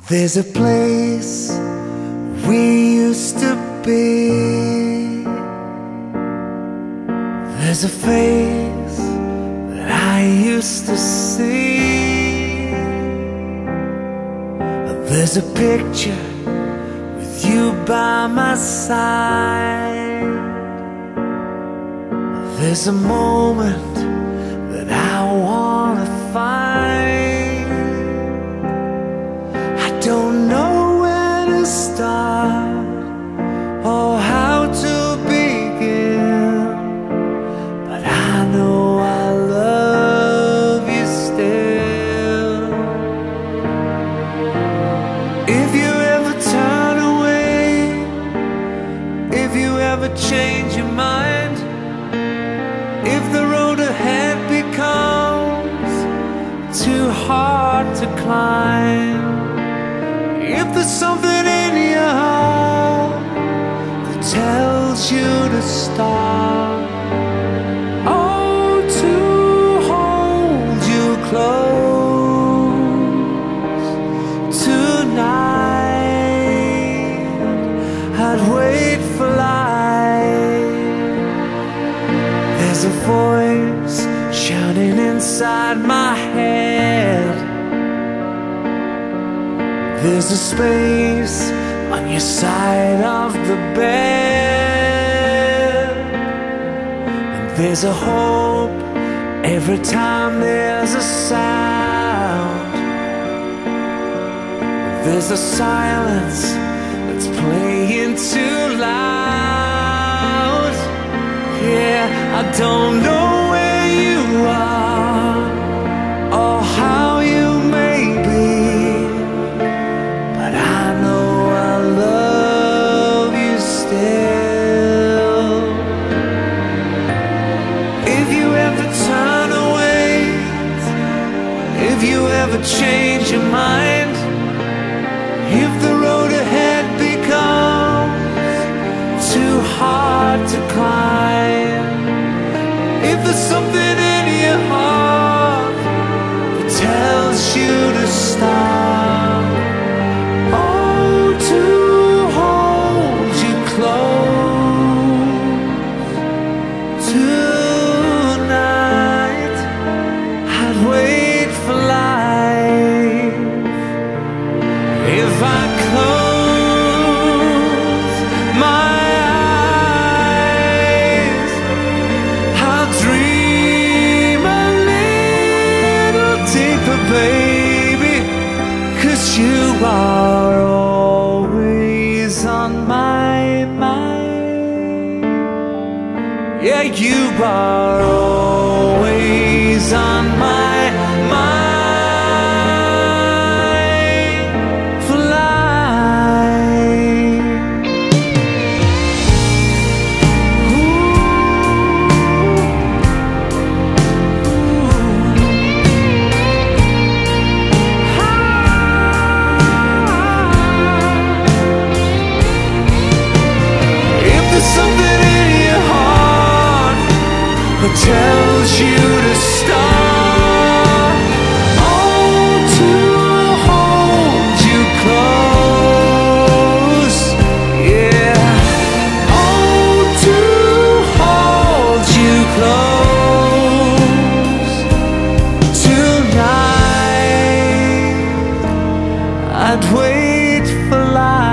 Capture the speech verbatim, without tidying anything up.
There's a place we used to be. There's a face that I used to see. There's a picture with you by my side. There's a moment that I wanna find. I don't know where to start or how to begin, but I know I love you still. If you ever turn away, if you ever change your mind, if the road ahead becomes too hard to climb, if there's something in your heart that tells you to stop, oh, to hold you close tonight, I'd wait for light. There's a voice shouting inside my head. There's a space on your side of the bed, and there's a hope every time there's a sound. There's a silence that's playing too loud. Yeah, I don't know where you are or how you may be, but I know I love you still. If you ever turn away, if you ever change your mind, if the road ahead becomes too hard to climb, if there's something in your heart that tells you to stop, oh, to hold you close tonight, I'd wait for life. If I close my eyes, I'll dream a little deeper, baby, 'cause you are always on my mind. Yeah, you are always on my mind for life. If there's something in your heart that tells you to stop, oh, to hold you close, yeah, oh, to hold you close tonight, I'd wait for life.